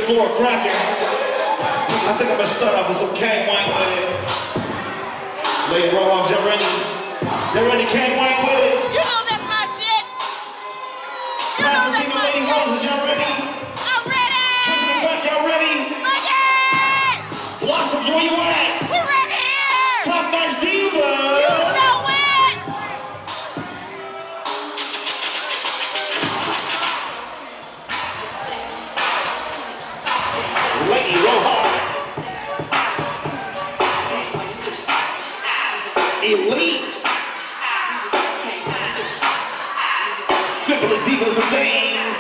floor cracking. I think I'm gonna start off with some Kane White with it. Lady Rollhogs, y'all ready? Y'all ready, Kane White with it? You know that's my shit. You know that's my Lady shit. Roses, y'all ready? I'm ready. Triple Buck, y'all ready? Ready. Blossoms, where you at? We're ready. Top Notch Diva. You know it. Lady Rollhogs. Elite. Simply Divas and Things.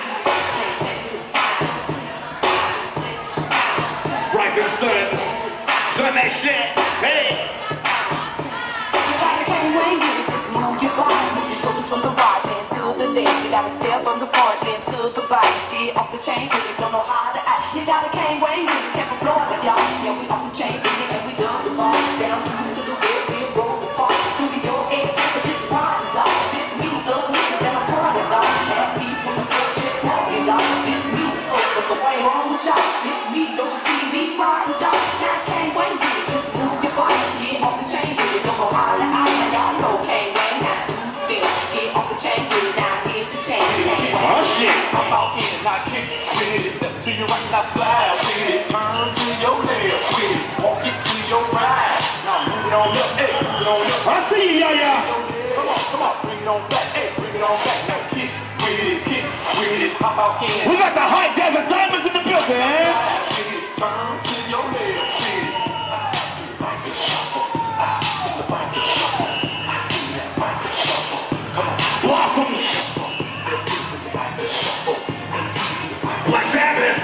Right there, son that shit. Hey. You gotta carry weight with it, just move your body. Move your shoulders from the right hand to the left. You gotta step from the front then to the back. Get off the chain with it, don't know how to act. You gotta carry weight with it, can't blow it, y'all. Yeah, we off the chain with it and we love the ball. Down to the red, we'll roll the far. Studio X, but just ride it, dog. This me, up, listen, then I'm turning, dog. Happy from the floor, just walking, dog. This me, but the way wrong with y'all. This me, don't you see me riding, dog? I can't wait with it, just move your body. Get off the chain with it, don't know how to act. And y'all know can't wait, now do this. Get off the chain with it, now hit the chain. Oh shit. I'm out in, I kick with it. Step to your right, now slide with it. Turn to your left with it. Walk it to your right. Now move it on up, hey, move it on up. I see you, yeah. Come on, bring it on back, hey, bring it on back. Now kick with it, hop out in. We got the high desert diamonds in the building, man. Slide with it, turn to your left with it. It's the bike and shuffle. It's the bike and shuffle. Do that bike and shuffle. Come on. Blossoms. Let's get with the bike and shuffle. MC the bike and Black Sabbath.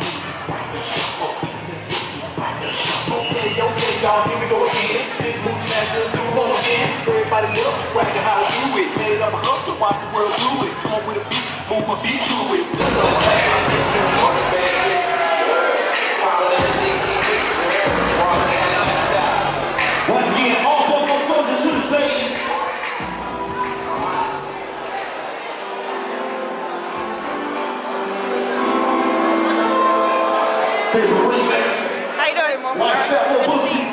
Okay, y'all, here we go again. Big move, chance to do it again. Everybody love the swag and how to do it. Made up a hustle, watch the world do it. Come on with a beat, move a beat to it. Once again, all Buffalo soldiers to the stage. Here's a remix. How you doing, Mom? Watch that little Good to see booty. you.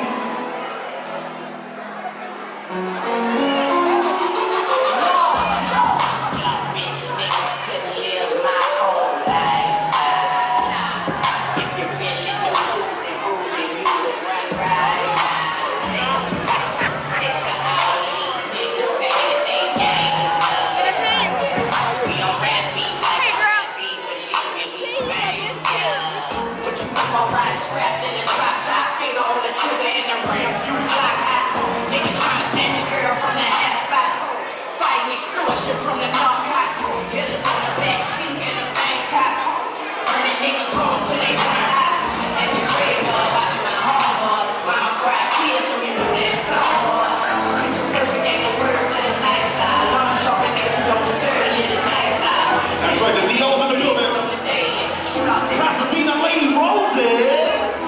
Lady Roses.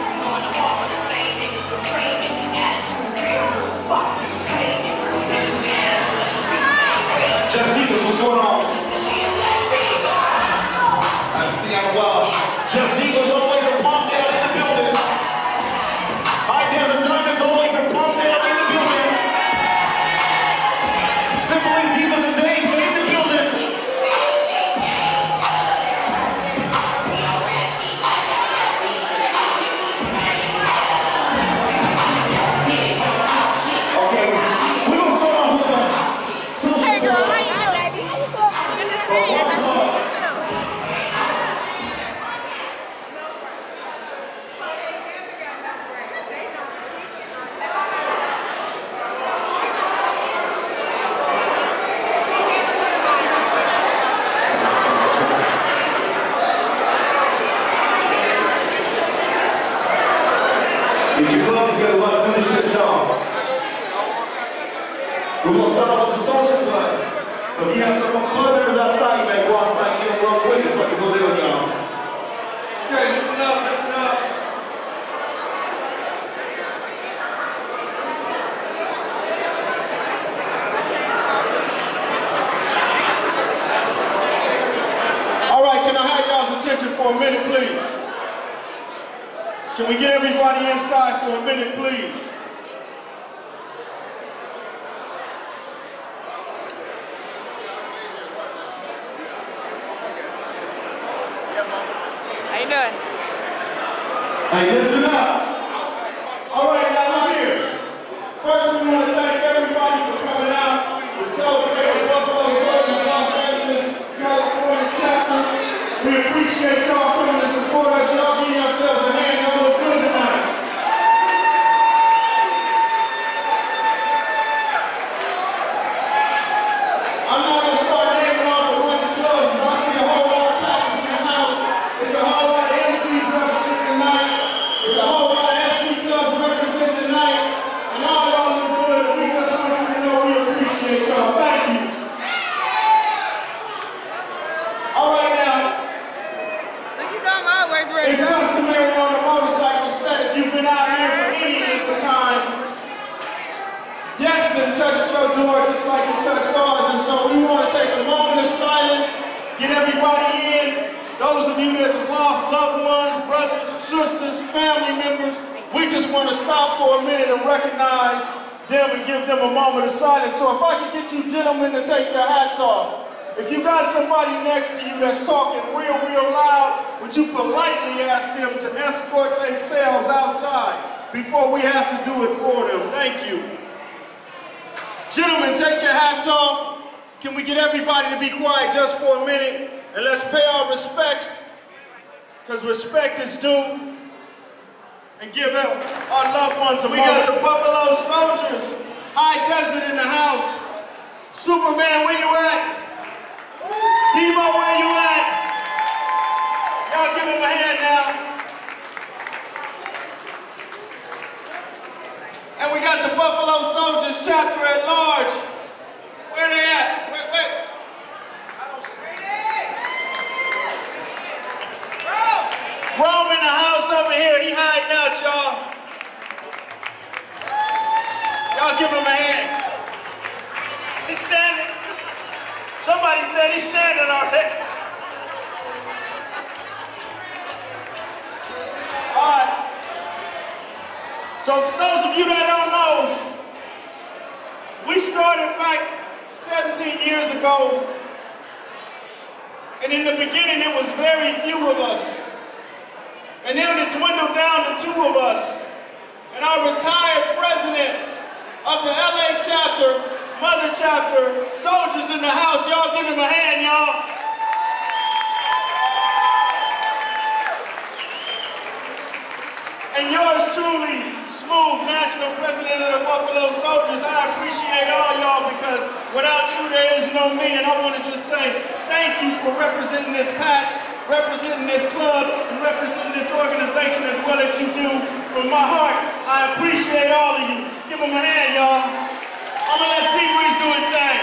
Just Divas, what's going on? I see on the wall. Just Divas all the way from Palmdale in the building. High Desert Diamonds all the way from Palmdale in the building. Simply Divas and Dames in the building. Okay, we're gonna start off with a Hey, girl, how you doing, baby? How you doing? Good to see you. Get your club together, let's finish this, y'all. We're gonna start off with the social clubs. So if you have some club members outside, you may go outside and get them real quick and fucking go down, y'all. Okay, listen up, listen up. All right, can I have y'all's attention for a minute, please? Can we get everybody inside for a minute, please? How you doing? Hey, listen up. All right, now look here. First, we want to thank everybody for coming out to celebrate the Buffalo Soldiers Los Angeles, California chapter. We appreciate y'all coming to support us. Y'all give yourselves a hand. Y'all look good tonight. I'm not going to start naming off a bunch of clubs, but I see a whole lot of patches in the house. It's a whole lot of MCs representing tonight. It's a whole lot of SC clubs representing tonight. And all y'all look good. We just want you to know we appreciate y'all. Thank you. All right now. It's customary on the motorcycle set if you've been out here for any length of time. Death done touched your door just like it touched ours, and so we want to take a moment of silence, get everybody in. Those of you that have lost loved ones, brothers, sisters, family members, we just want to stop for a minute and recognize them and give them a moment of silence. So if I could get you gentlemen to take your hats off. If you got somebody next to you that's talking real loud, would you politely ask them to escort themselves outside before we have to do it for them? Thank you. Gentlemen, take your hats off. Can we get everybody to be quiet just for a minute? And let's pay our respects, because respect is due. And give our loved ones a moment. We got the Buffalo Soldiers, High Desert in the house. Superman, where you at? Demo, where you at? Y'all give him a hand now. And we got the Buffalo Soldiers chapter at large. Where they at? Wait. I don't see it. Rome in the house over here. He hiding out, y'all. Y'all give him a hand. He's standing. Somebody said he's standing already. All right. So for those of you that don't know, we started back 17 years ago. And in the beginning, it was very few of us. And then it dwindled down to 2 of us. And our retired president of the LA chapter, Mother chapter, soldiers in the house, y'all give him a hand, y'all. And yours truly, Smooth, National President of the Buffalo Soldiers. I appreciate all y'all, because without you there is no me. And I want to just say thank you for representing this patch, representing this club, and representing this organization as well as you do. From my heart, I appreciate all of you. Give him a hand, y'all. I'm gonna let Seabreeze do his thing.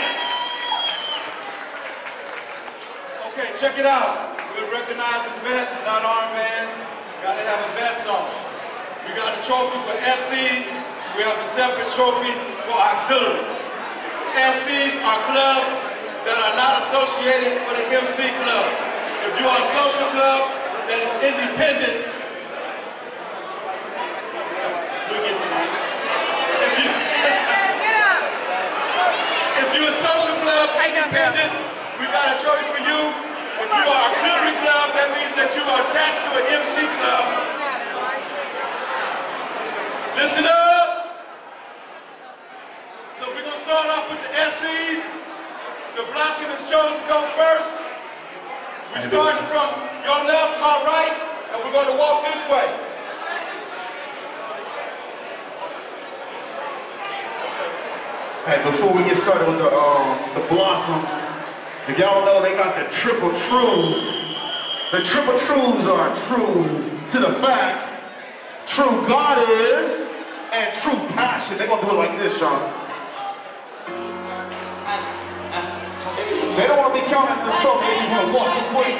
Okay, check it out. We're recognizing vests, not armbands. Gotta have a vest on. We got a trophy for SCs. We have a separate trophy for auxiliaries. SCs are clubs that are not associated with an MC club. If you are a social club that is independent, we'll get to that. If you're a social club, independent, we got a trophy for you. If you are a auxiliary club, that means that you are attached to an MC club. Listen up. So we're going to start off with the SCs. The Blossom has chosen to go first. We're starting from your left, my right, and we're going to walk this way. Hey, before we get started with the Blossoms, if y'all know, they got the triple truths. The triple truths are true to the fact, true God is, and true passion. They're gonna do it like this, y'all. They don't want to be counting the song that you want to walk this way.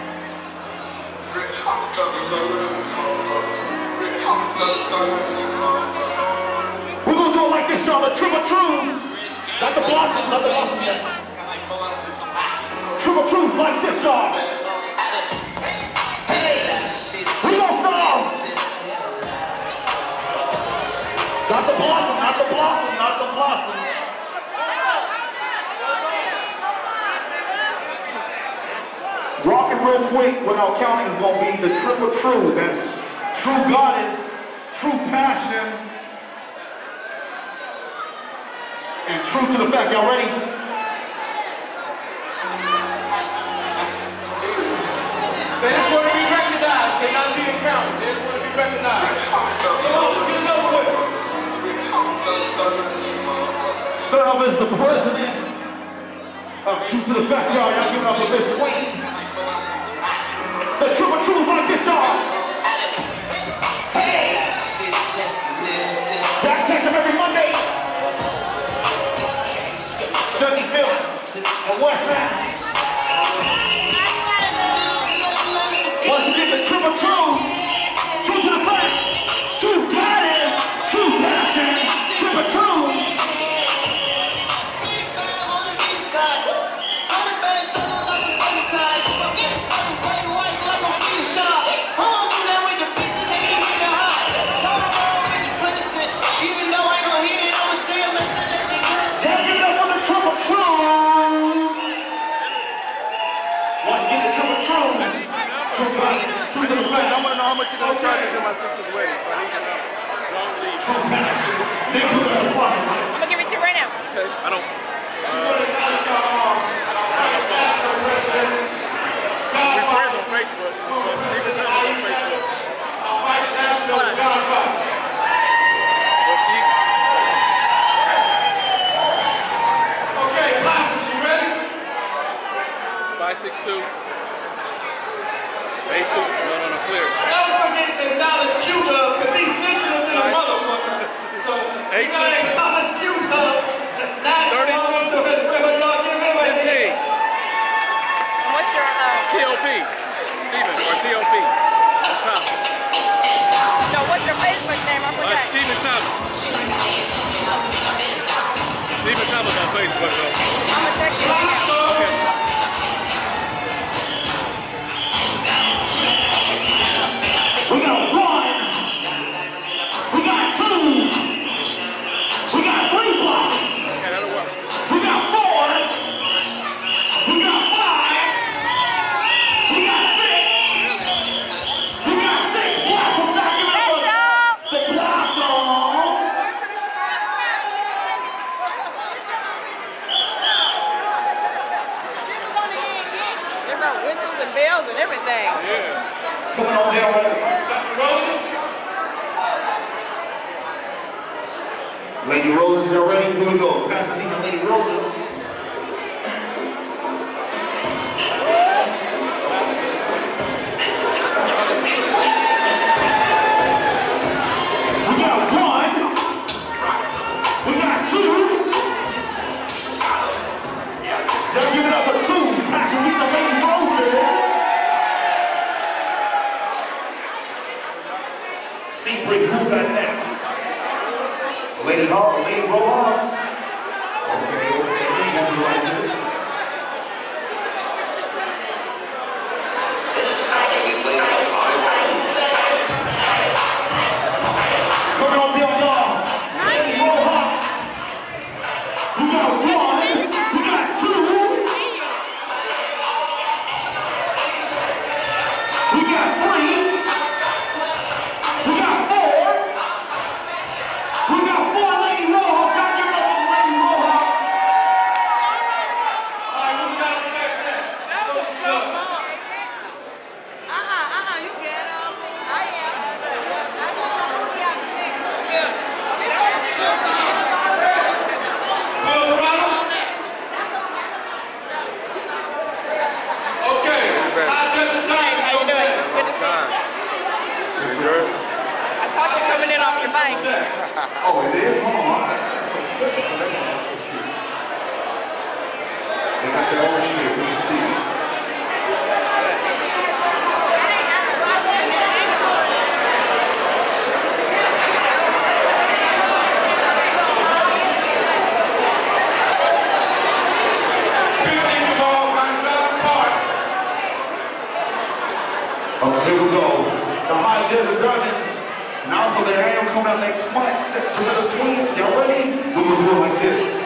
We're gonna do it like this, y'all. The triple truths. Not the Blossoms, not the Blossoms. Triple truths like this, y'all. Hey, we gonna start off blossom, not the blossom, not the blossom. Rocking real quick without counting is going to be the triple true. That's true goddess, true passion, and true to the fact. Y'all ready? They just want to be recognized. They're not being counted. They just want to be recognized. Come on, get it over with. Serve as the president of True to the Fact, y'all. Y'all give it up for Miss Queen. The triple truth like this, y'all. Hey! That catch up every Monday. 75th and West Mass. Once again, the triple truth. True to the fact. True goddess. True passion. Triple truth. I want to know how much you're going to charge me to do my sister's wedding, so I need to know. Don't leave. I'm gonna give it to you right now. Okay, I don't. We're friends on Facebook, so Stephen Thomas on Facebook. Our Vice National is Godfather. Well, she... Okay, Blossoms, you ready? 562. 82. No, clear. Don't forget to acknowledge Q-Dub, because he's sensitive to the motherfucker. So, you gotta acknowledge Q-Dub. That's the one, so that's where y'all give him a hit. What's your TOP. Steven, or TOP. On top. No, what's your Facebook name? I forgot. Stephen Thomas. Stephen Thomas on Facebook, though. I'm gonna text you right now. Okay. We got one. We got two. We got three blocks. Okay, that'll work. We got four. We got five. We got six. We got six blossoms. Now give it up for the blossoms. There are whistles and bells and everything. Yeah. Coming on down, ready? Roses? Lady Roses, y'all ready? Here we go. Pasadena Lady Roses. We got one. We got two. Y'all give it up for two. Pasadena Lady Roses. Seabridge, who got next? Lady Hall, Lady Rojas. Okay, we're gonna do like this. Coming on down, y'all. Lady Rojas. We got one. We got two. We got three. We got four. We got four Lady Rojas. Y'all give it up for Lady Rojas. All right, who we got on the next? You get them. I am. Okay, hot desert time. How you doing? Good to see you. You good? I caught you coming in off your bike. Oh, it is? Hold on. They got their own shit. Let me see. Oh, here we go. The High Desert Dragons And also the annual coming up next month, September 20th. Y'all ready? We're gonna do it like this.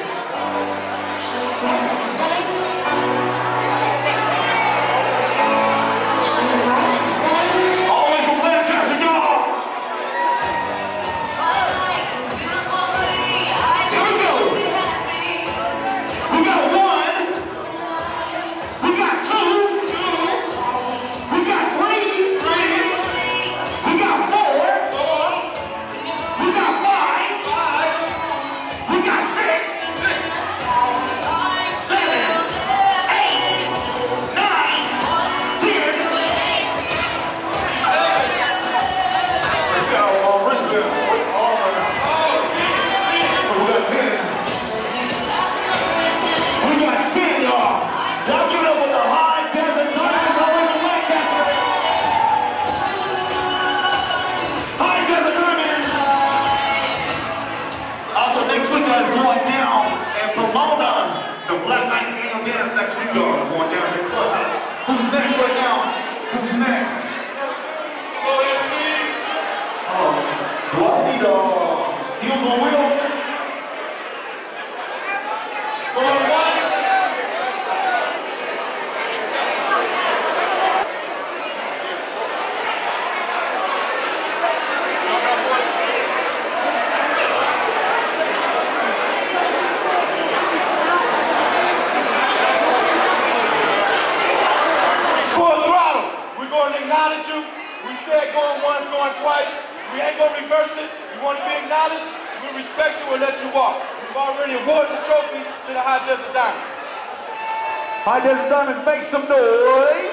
High Desert Diamonds, make some noise.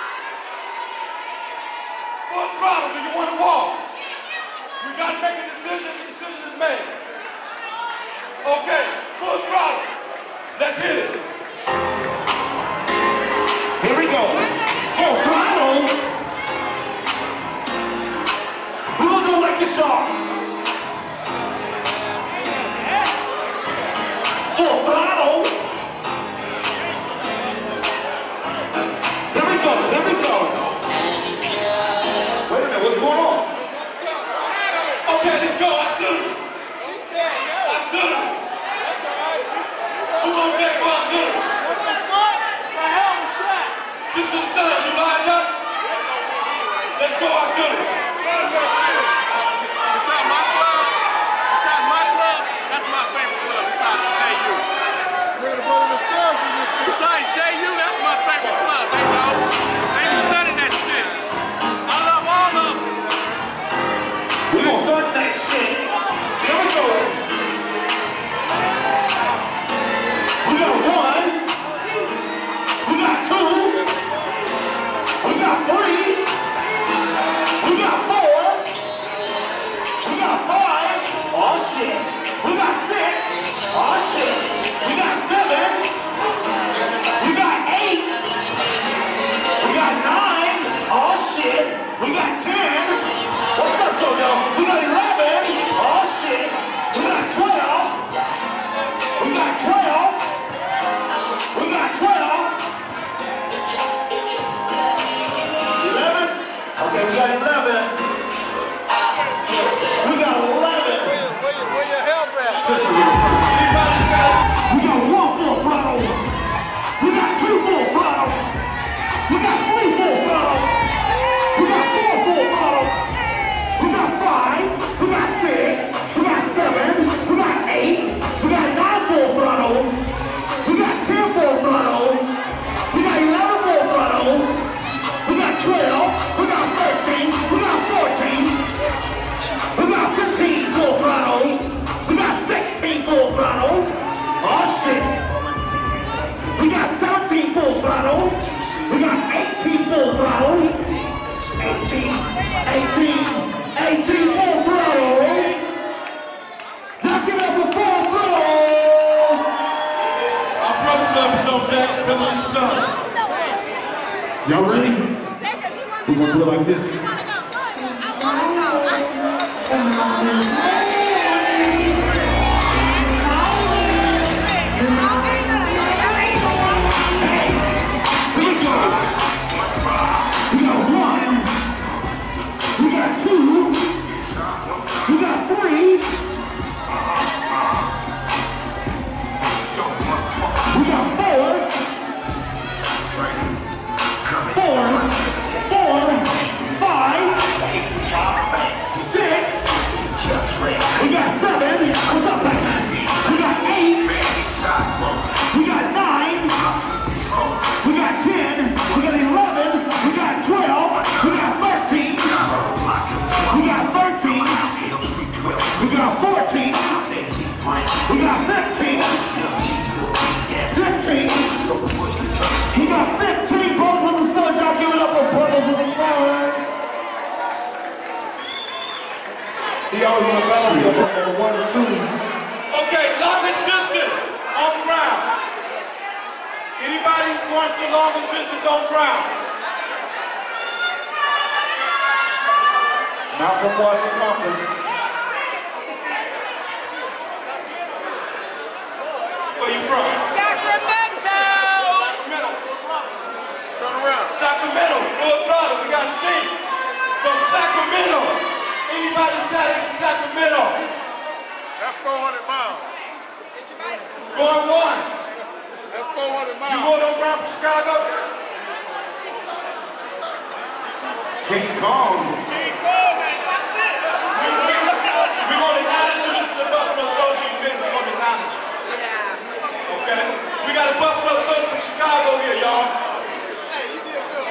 Full throttle, do you want to walk? We got to make a decision. The decision is made. Okay, full throttle. Let's hit it. Here we go. Full throttle. We're going to do like this, y'all. Full throttle. Here we go. Wait a minute, what's going on? Okay, let's go. Auxiliaries. Auxiliaries. Who gonna get for auxiliaries? What the fuck? The hell was that? Sister and sons, you lined up? Let's go auxiliaries. Inside my club, that's my favorite club. Besides JU. Besides JU, that's my favorite club. They know. They be studying that shit. I love all of them. We gonna start that shit. Here we go. We got 1. We got 2. We got 3. We got 4. We got 5. Oh shit. We got 6. Oh shit. We got 7. We got 8. We got 9. Oh shit. We got 10. What's up, JoJo? We got 11. Oh shit. We got 12. We got 12. We got 12. 11. Okay, we got 11. We got 11. Where your help at? We got 1 full throttle. We got 2 full throttle. We got 3 full throttle. We got 4 full throttle. We got 5. We got 6. We got 7. We got 8. We got 9 full throttle. We got 10 full throttle. We got 11 full throttle. We got 12. We got 13. We got 14. We got 15 full throttle. We got 16 full throttle. Oh shit. We got 17 full throttle. We got 18 full throttle. 18 full throttle. Now give it up for full throttle. Our brother club is on deck because of his son. Y'all ready? We're gonna do it like this. We got 1. We got 2. We got 15. 15. We got 15 Brothers of the Sun. Y'all give it up for Brothers of the Sun. He always want to battle me on the ones and twos. Okay, longest distance on ground. Anybody who wants the longest distance on ground? Malcolm watching Compton. Where you from? Sacramento! Sacramento. Turn around. Sacramento, full throttle. We got Steve from Sacramento. Anybody chatting in Sacramento? That's 400 miles. Going once. That's 400 miles. You rode on ground from Chicago? King Kong. King Kong, man, that's it. We're going to acknowledge you. This is a Buffalo Soldier event. We're going to acknowledge you. Yeah. Okay? We got a Buffalo Soldier from Chicago here, y'all. Hey, you did good.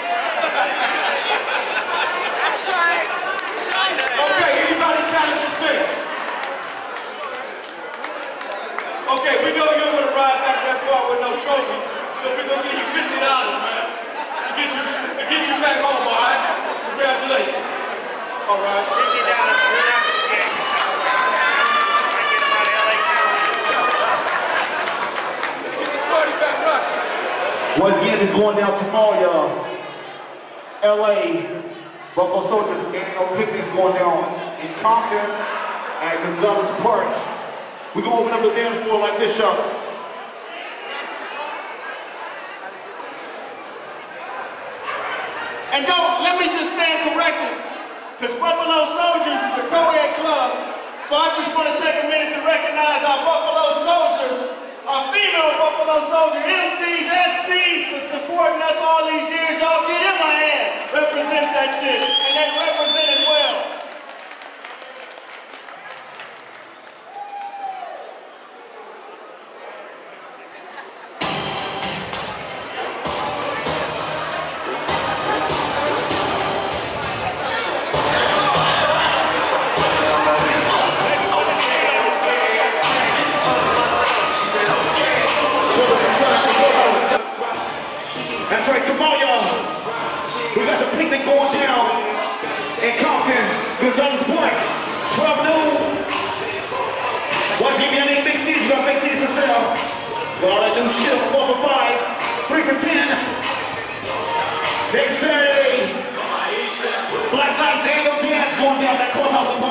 That's right. Okay, anybody challenge this thing? Okay, we know you're going to ride back that far with no trophy, so we're going to give you $50, man, to get you back home, all right? Congratulations. All right. $50. We're not going to get yourself. I get them out of LA County. Let's get this party back rocking. Once again, it's going down tomorrow, y'all. LA, Buffalo Soldiers annual picnic's going down in Compton at Gonzalez Park. We're going to open up the dance floor like this, y'all. And let me just stand corrected, because Buffalo Soldiers is a co-ed club, so I just want to take a minute to recognize our Buffalo Soldiers, our female Buffalo Soldier MCs, SCs for supporting us all these years. Y'all get in my hand, represent that shit, and they represent it well. That's right, tomorrow, y'all. We got the picnic going down in Compton, Gonzalez Point, 12 noon. Once again, y'all need big seats, we got big seats for sale. Got all that new shit, 4 for 5, 3 for 10. Next Saturday, Black Lives Annual Dance going down at Clubhouse.